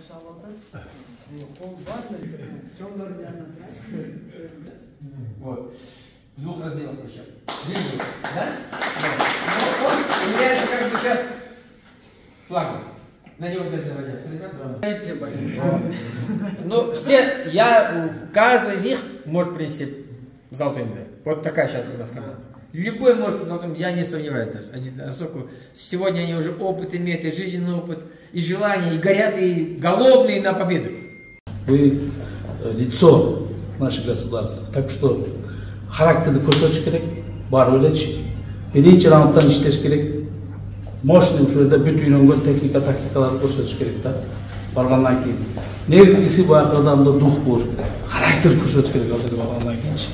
Вот. В двух разделах причем. Да? Он является как бы сейчас флагом. На него даже наводятся, ребята. Ну, все, каждый из них может принести золотой медаль. Вот такая сейчас у нас команда. Любой может, я не сомневаюсь даже. Они настолько, сегодня они уже опыт имеют, и жизненный опыт, и желание, и горят, и голодные на победу. Вы лицо нашего государства. Так что характерді көрсетіш керек, бар ойлайчы. Бірінші раундтан іштеш керек. Мощный ушуда бүт үйрөнгөн техника, тактикаларды көрсетіш керек та. Баргандан кейін. Негізгісі баяғы адамда дух болуш керек. Характер көрсетіш керек азыр баргандан кейинчи.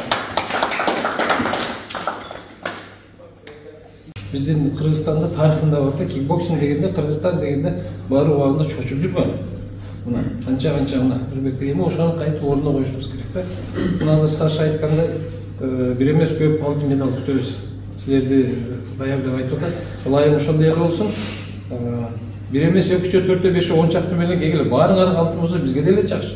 Биздин Кыргызстанда тарихында бар да, кикбоксинг дегенде, Кыргызстан дегенде баары убагында чочуп жүргөн. Мына канча мына Нурбек эми ошону кайтып ордуна коюшубуз керек да. Мына Саша айткандай, бир эмес көп алтын медаль күтөбүз. Силерди даярдап айтып атат. Ылайым ошондой эле болсун. Бир эмес 2-4 5 10 чакты менен кегиле баарыңар алтын болсо бизге деле жакшы.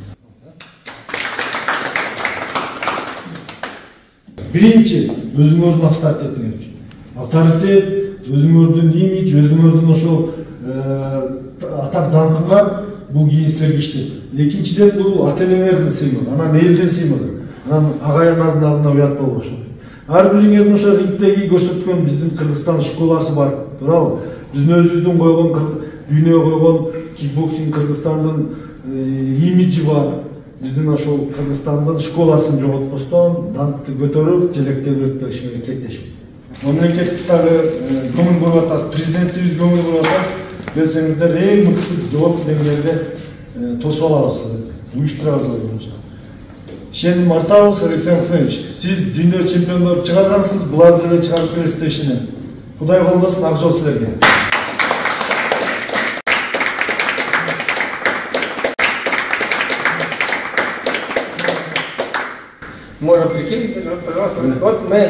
Биринчи өзүңөрдүн авторитетиңер үчүн. Авторитет, өзүңөрдүн имидж, өзүңөрдүн ошол атап даңкыңа бул кийин силерге иштейт. Экинчиден бул ата-энеңердин сыймыгы, анан элдин сыймыгы, анан агайыңардын алдына уят болуп ошол. Ар бириңердин ошо рингдеги көрсөткөн биздин Кыргызстан школасы бар, туурабы? Биздин өзүбүздүн койгон дүйнөгө койгон кикбоксинг Кыргызстандын имиджи бар. Биздин ошол Кыргызстандын школасын жоготпостон, даңкты көтөрүп, желектелеп келишке тилектешмин. Мамлекет дагы көңүл буруп атат, президентибиз көңүл буруп атат. Десеңиздер эң мыкты жооп деңгээлде тосуп алабыз, уюштурабыз боюнча. Ишеним артабыз, Алексей Алексеевич. Сиз дүйнө чемпиондорун чыгаргансыз, буларды деле чыгарып бересиз деп ишенем. Кудай колдосун, ак жол силерге. Можно прикинуть, пожалуйста. Вот мы,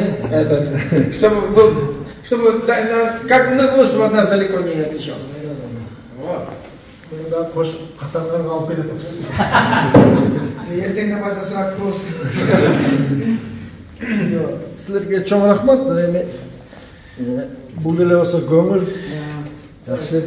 чтобы как мы были, чтобы от нас далеко не отличался. Вот. Да, кош, катандан алып келет окшойсуз. Эртеңден баштасыраак кросс. Силерге чоң рахмат. Бул деле болсо көңүл. Жакшы.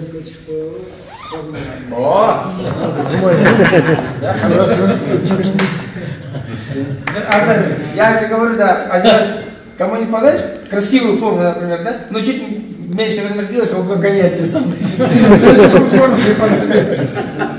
Я же говорю, да, один раз кому не подаешь, красивую форму, например, да, но чуть меньше размер делаешь, он гоняет тебе сам.